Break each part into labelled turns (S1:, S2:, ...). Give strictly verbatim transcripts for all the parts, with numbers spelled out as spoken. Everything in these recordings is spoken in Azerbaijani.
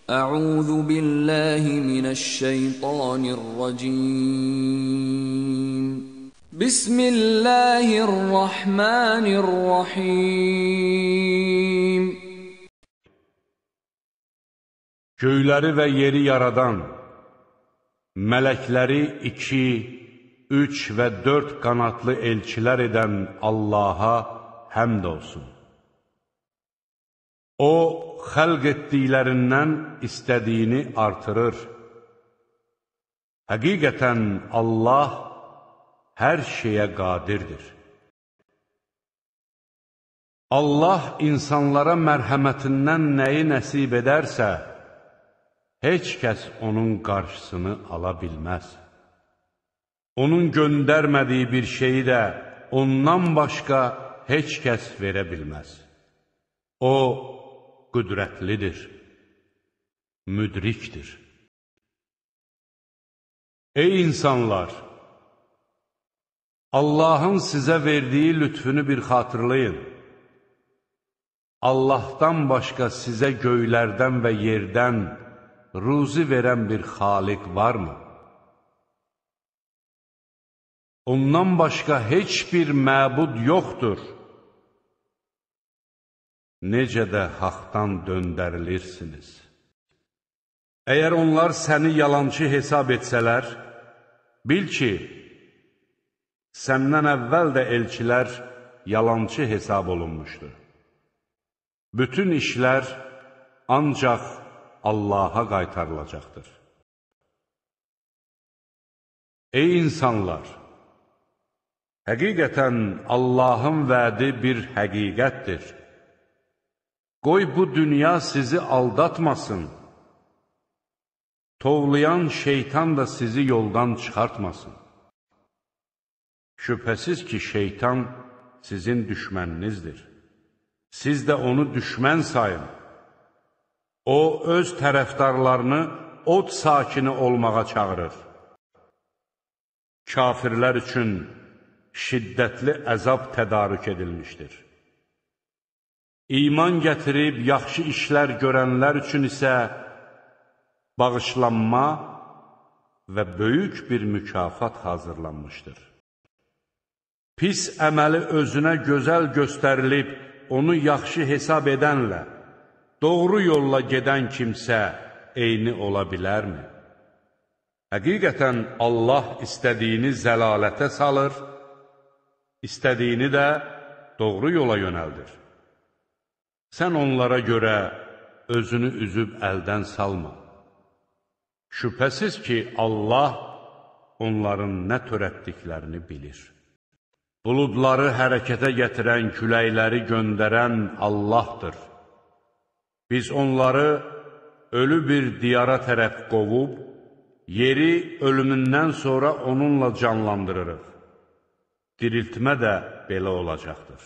S1: أعوذ بالله من الشيطان الرجيم بسم الله الرحمن الرحيم
S2: Göyləri və yeri yaradan, mələkləri iki, üç və dörd qanatlı elçilər edən Allaha həmd olsun. O, xəlq etdiklərindən istədiyini artırır. Həqiqətən Allah hər şeyə qadirdir. Allah insanlara mərhəmətindən nəyi nəsib edərsə, heç kəs onun qarşısını ala bilməz. Onun göndərmədiyi bir şeyi də ondan başqa heç kəs verə bilməz. O, qüdrətlidir, müdrikdir. Ey insanlar! Allahın sizə verdiyi lütfünü bir xatırlayın. Allahdan başqa sizə göylərdən və yerdən ruzi verən bir xaliq varmı? Ondan başqa heç bir məbud yoxdur. Necə də haqdan döndərilirsiniz. Əgər onlar səni yalançı hesab etsələr, bil ki, səndən əvvəl də elçilər yalançı hesab olunmuşdur. Bütün işlər ancaq Allaha qaytarılacaqdır. Ey insanlar! Həqiqətən Allahın vədi bir həqiqətdir. Qoy bu dünya sizi aldatmasın. Tovlayan şeytan da sizi yoldan çıxartmasın. Şübhəsiz ki, şeytan sizin düşməninizdir. Siz də onu düşmən sayın. O, öz tərəfdarlarını od sakini olmağa çağırır. Kafirlər üçün şiddətli əzab tədarük edilmişdir. İman gətirib yaxşı işlər görənlər üçün isə bağışlanma və böyük bir mükafat hazırlanmışdır. Pis əməli özünə gözəl göstərilib, onu yaxşı hesab edənlə, doğru yolla gedən kimsə eyni ola bilərmi? Həqiqətən Allah istədiyini zəlalətə salır, istədiyini də doğru yola yönəldir. Sən onlara görə özünü üzüb əldən salma. Şübhəsiz ki, Allah onların nə törətdiklərini bilir. Buludları hərəkətə gətirən, küləkləri göndərən Allahdır. Biz onları ölü bir diyara tərəf qovub, yeri ölümündən sonra onunla canlandırırıq. Diriltmə də belə olacaqdır.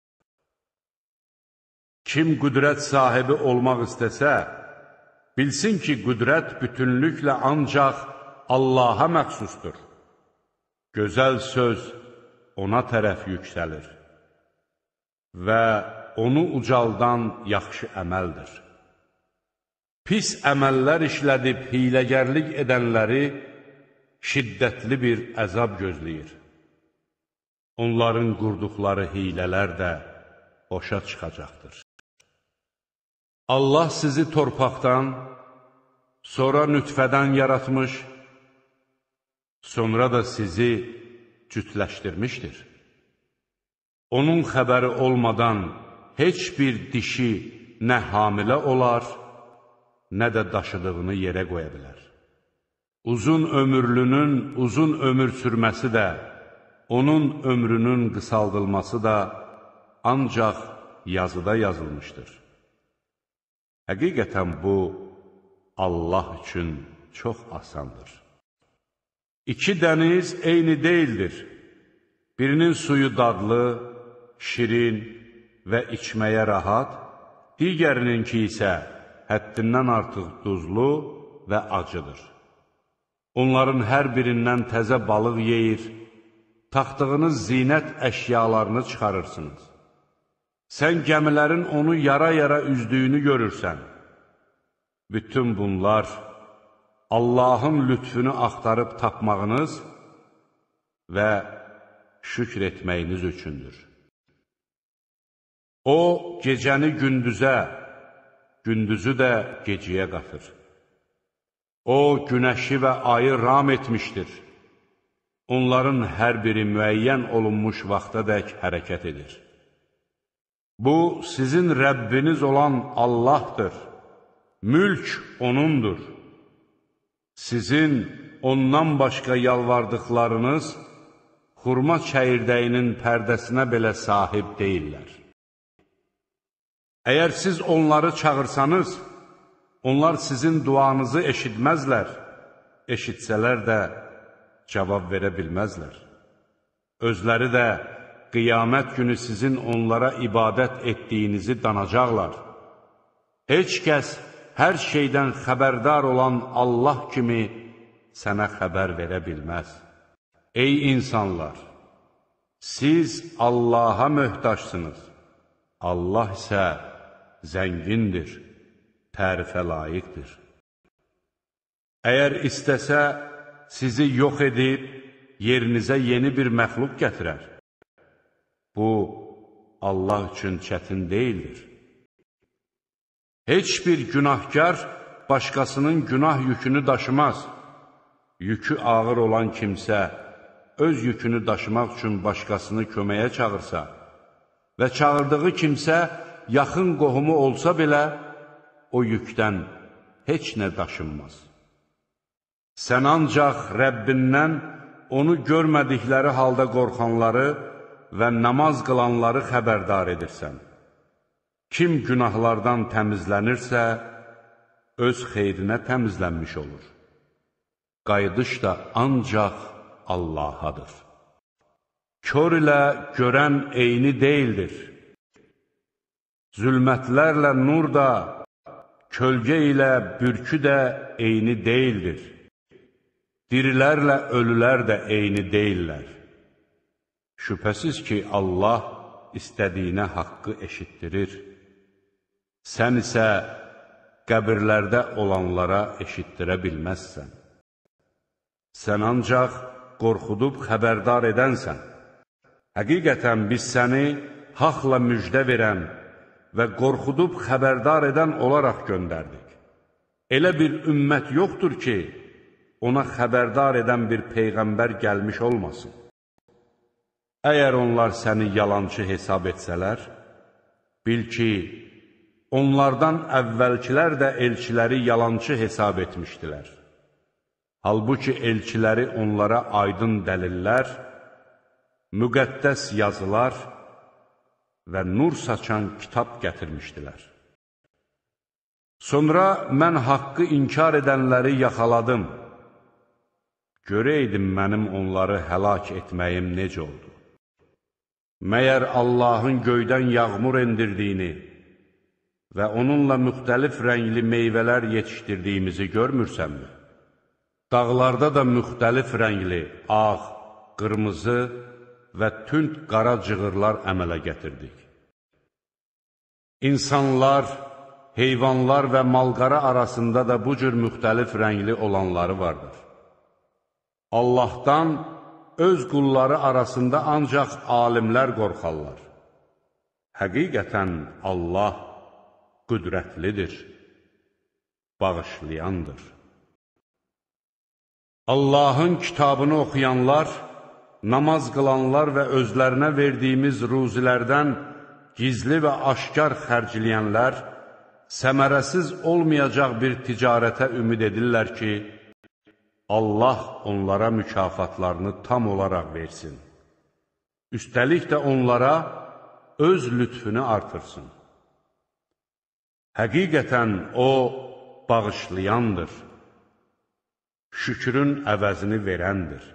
S2: Kim qüdrət sahibi olmaq istəsə, bilsin ki, qüdrət bütünlüklə ancaq Allaha məxsusdur. Gözəl söz ona tərəf yüksəlir və onu ucaldan yaxşı əməldir. Pis əməllər işlədib hiləgərlik edənləri şiddətli bir əzab gözləyir. Onların qurduqları hilələr də boşa çıxacaqdır. Allah sizi torpaqdan, sonra nütfədən yaratmış, sonra da sizi cütləşdirmişdir. Onun xəbəri olmadan heç bir dişi nə hamilə olar, nə də daşıdığını yerə qoya bilər. Uzun ömürlünün uzun ömür sürməsi də, onun ömrünün qısaldılması da ancaq yazıda yazılmışdır. Həqiqətən bu, Allah üçün çox asandır. İki dəniz eyni deyildir. Birinin suyu dadlı, şirin və içməyə rahat, digərininki isə həddindən artıq duzlu və acıdır. Onların hər birindən təzə balıq yeyir, taxdığınız zinət əşyalarını çıxarırsınız. Sən gəmilərin onu yara-yara üzdüyünü görürsən. Bütün bunlar Allahın lütfünü axtarıb tapmağınız və şükr etməyiniz üçündür. O, gecəni gündüzə, gündüzü də gecəyə qatır. O, günəşi və ayı ram etmişdir. Onların hər biri müəyyən olunmuş vaxtadək hərəkət edir. Bu, sizin Rəbbiniz olan Allahdır. Mülk O'nundur. Sizin ondan başqa yalvardıqlarınız xurma çəyirdəyinin pərdəsinə belə sahib deyirlər. Əgər siz onları çağırsanız, onlar sizin duanızı eşitməzlər, eşitsələr də cavab verə bilməzlər. Özləri də qiyamət günü sizin onlara ibadət etdiyinizi danacaqlar. Heç kəs hər şeydən xəbərdar olan Allah kimi sənə xəbər verə bilməz. Ey insanlar! Siz Allaha möhtaçsınız. Allah isə zəngindir, tərifə layiqdir. Əgər istəsə, sizi yox edib, yerinizə yeni bir məxluq gətirər. Bu, Allah üçün çətin deyildir. Heç bir günahkar başqasının günah yükünü daşımaz. Yükü ağır olan kimsə, öz yükünü daşımaq üçün başqasını köməyə çağırsa və çağırdığı kimsə yaxın qohumu olsa belə, o yükdən heç nə daşınmaz. Sən ancaq Rəbbindən onu görmədikləri halda qorxanları və namaz qılanları xəbərdar edirsən. Kim günahlardan təmizlənirsə, öz xeyrinə təmizlənmiş olur. Qayıdış da ancaq Allahadır. Kör ilə görən eyni deyildir. Zülmətlərlə nur da, kölgə ilə bürkü də eyni deyildir. Dirilərlə ölülər də eyni deyillər. Şübhəsiz ki, Allah istədiyinə haqqı eşitdirir. Sən isə qəbirlərdə olanlara eşitdirə bilməzsən. Sən ancaq qorxudub xəbərdar edənsən. Həqiqətən biz səni haqla müjdə verən və qorxudub xəbərdar edən olaraq göndərdik. Elə bir ümmət yoxdur ki, ona xəbərdar edən bir peyğəmbər gəlmiş olmasın. Əgər onlar səni yalancı hesab etsələr, bil ki, onlardan əvvəlkilər də elçiləri yalancı hesab etmişdilər. Halbuki elçiləri onlara aydın dəlillər, müqəddəs yazılar və nur saçan kitab gətirmişdilər. Sonra mən haqqı inkar edənləri yaxaladım. Görəydim mənim onları həlak etməyim necə oldu? Məyər Allahın göydən yağmur endirdiyini və onunla müxtəlif rəngli meyvələr yetişdirdiyimizi görmürsənmi? Dağlarda da müxtəlif rəngli, ağ, qırmızı və tünd qara cığırlar əmələ gətirdik. İnsanlar, heyvanlar və malqara arasında da bu cür müxtəlif rəngli olanları vardır. Allahdan öz qulları arasında ancaq alimlər qorxarlar. Həqiqətən Allah qüdrətlidir, bağışlayandır. Allahın kitabını oxuyanlar, namaz qılanlar və özlərinə verdiyimiz ruzilərdən gizli və aşkar xərcləyənlər, səmərəsiz olmayacaq bir ticarətə ümid edirlər ki, Allah onlara mükafatlarını tam olaraq versin. Üstəlik də onlara öz lütfünü artırsın. Həqiqətən O bağışlayandır, şükrün əvəzini verəndir.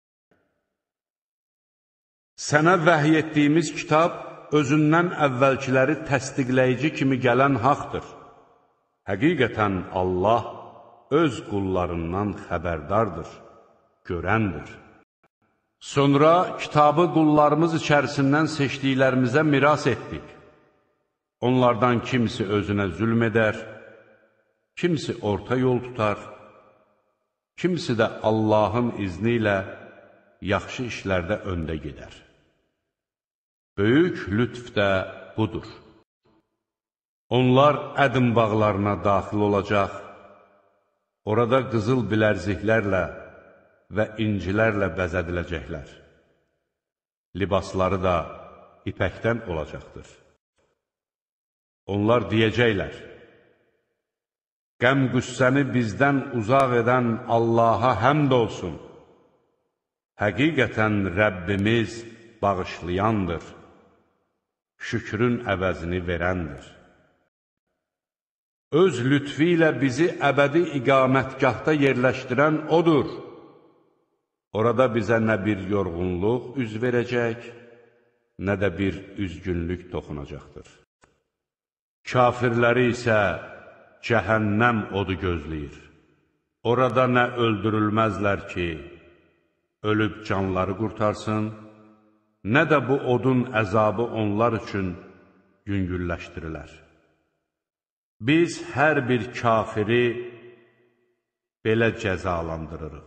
S2: Sənə vəhiy etdiyimiz kitab özündən əvvəlkiləri təsdiqləyici kimi gələn haqdır. Həqiqətən Allah öz qullarından xəbərdardır, görəndir. Sonra kitabı qullarımız içərisindən seçdiklərimizə miras etdik. Onlardan kimisi özünə zülm edər, kimisi orta yol tutar, kimisi də Allahın izni ilə yaxşı işlərdə öndə gedər. Böyük lütf də budur. Onlar Ədm bağlarına daxil olacaq, orada qızıl bilərziklərlə və incilərlə bəzədiləcəklər. Libasları da ipəkdən olacaqdır. Onlar deyəcəklər, qəm-qüssəni bizdən uzaq edən Allaha həmd olsun. Həqiqətən Rəbbimiz bağışlayandır, şükrün əvəzini verəndir. Öz lütfi ilə bizi əbədi iqamətgahda yerləşdirən odur. Orada bizə nə bir yorğunluq üz verəcək, nə də bir üzgünlük toxunacaqdır. Kafirləri isə cəhənnəm odu gözləyir. Orada nə öldürülməzlər ki, ölüb canları qurtarsın, nə də bu odun əzabı onlar üçün yüngülləşdirilər. Biz hər bir kafiri belə cəzalandırırıq.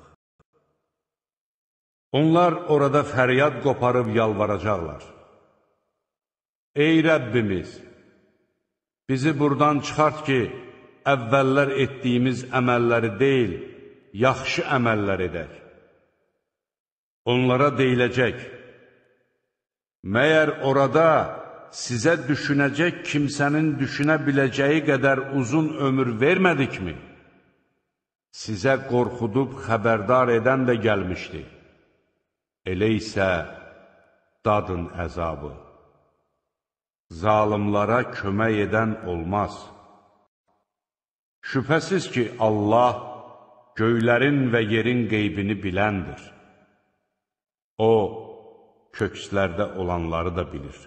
S2: Onlar orada fəryad qoparıb yalvaracaqlar. Ey Rəbbimiz, bizi buradan çıxart ki, əvvəllər etdiyimiz əməlləri deyil, yaxşı əməllər edək. Onlara deyiləcək, məyər orada sizə düşünəcək kimsənin düşünə biləcəyi qədər uzun ömür vermədikmi? Sizə qorxudub xəbərdar edən də gəlmişdi. Elə isə dadın əzabı. Zalimlara kömək edən olmaz. Şübhəsiz ki, Allah göylərin və yerin qeybini biləndir. O, kökslərdə olanları da bilir.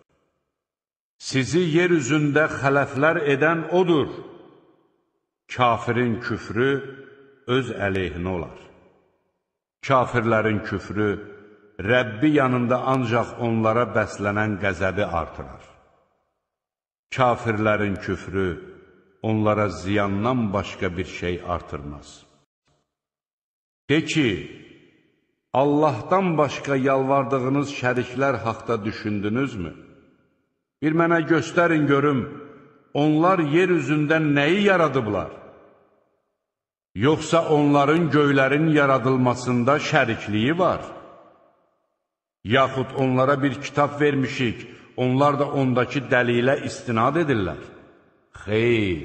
S2: Sizi yer üzündə xələflər edən odur. Kafirin küfrü öz əleyhinə olar. Kafirlərin küfrü Rəbbi yanında ancaq onlara bəslənən qəzəbi artırar. Kafirlərin küfrü onlara ziyandan başqa bir şey artırmaz. De ki, Allahdan başqa yalvardığınız şəriklər haqda düşündünüzmü? Bir mənə göstərin görüm, onlar yer üzündə nəyi yaradıblar? Yoxsa onların göylərin yaradılmasında şərikliyi var? Yaxud onlara bir kitab vermişik, onlar da ondakı dəlilə istinad edirlər. Xeyr!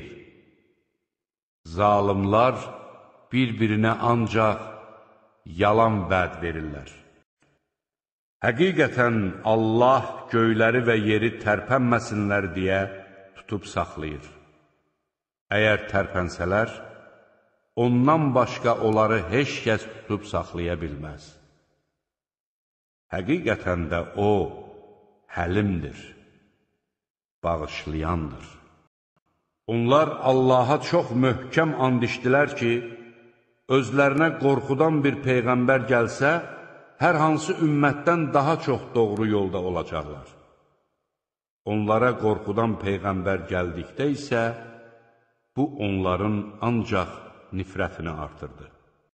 S2: Zalimlar bir-birinə ancaq yalan vəd verirlər. Həqiqətən Allah göyləri və yeri tərpənməsinlər deyə tutub saxlayır. Əgər tərpənsələr, ondan başqa onları heç kəs tutub saxlaya bilməz. Həqiqətən də O, həlimdir, bağışlayandır. Onlar Allaha çox möhkəm and içdilər ki, özlərinə qorxudan bir peyğəmbər gəlsə, hər hansı ümmətdən daha çox doğru yolda olacaqlar. Onlara qorxudan peyğəmbər gəldikdə isə, bu onların ancaq nifrətini artırdı.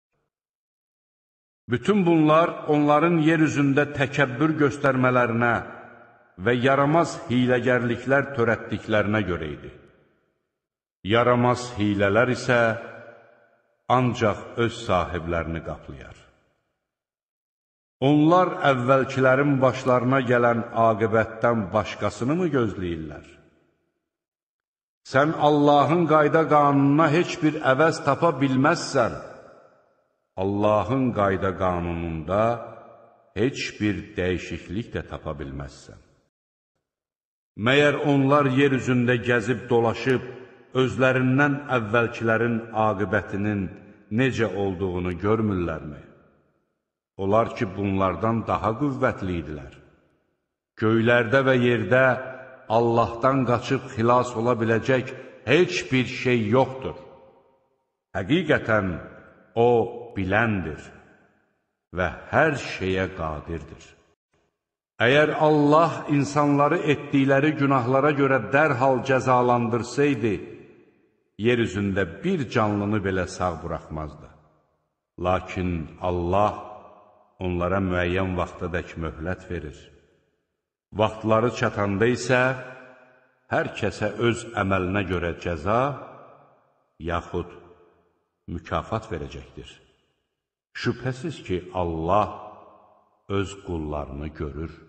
S2: Bütün bunlar onların yer üzündə təkəbbür göstərmələrinə və yaramaz hiləgərliklər törətdiklərinə görə idi. Yaramaz hilələr isə ancaq öz sahiblərini qaplayar. Onlar əvvəlkilərin başlarına gələn aqibətdən başqasını mı gözləyirlər? Sən Allahın qayda qanununa heç bir əvəz tapa bilməzsən. Allahın qayda qanununda heç bir dəyişiklik də tapa bilməzsən. Məyər onlar yer üzündə gəzib dolaşıb, özlərindən əvvəlkilərin aqibətinin necə olduğunu görmürlərmi? Onlar ki, bunlardan daha qüvvətli idilər. Göylərdə və yerdə Allahdan qaçıb xilas ola biləcək heç bir şey yoxdur. Həqiqətən O biləndir və hər şeyə qadirdir. Əgər Allah insanları etdikləri günahlara görə dərhal cəzalandırsaydı, yer üzündə bir canlını belə sağ buraxmazdı. Lakin Allah onlara müəyyən vaxtadək möhlət verir. Vaxtları çatanda isə hər kəsə öz əməlinə görə cəza, yaxud mükafat verəcəkdir. Şübhəsiz ki, Allah öz qullarını görür.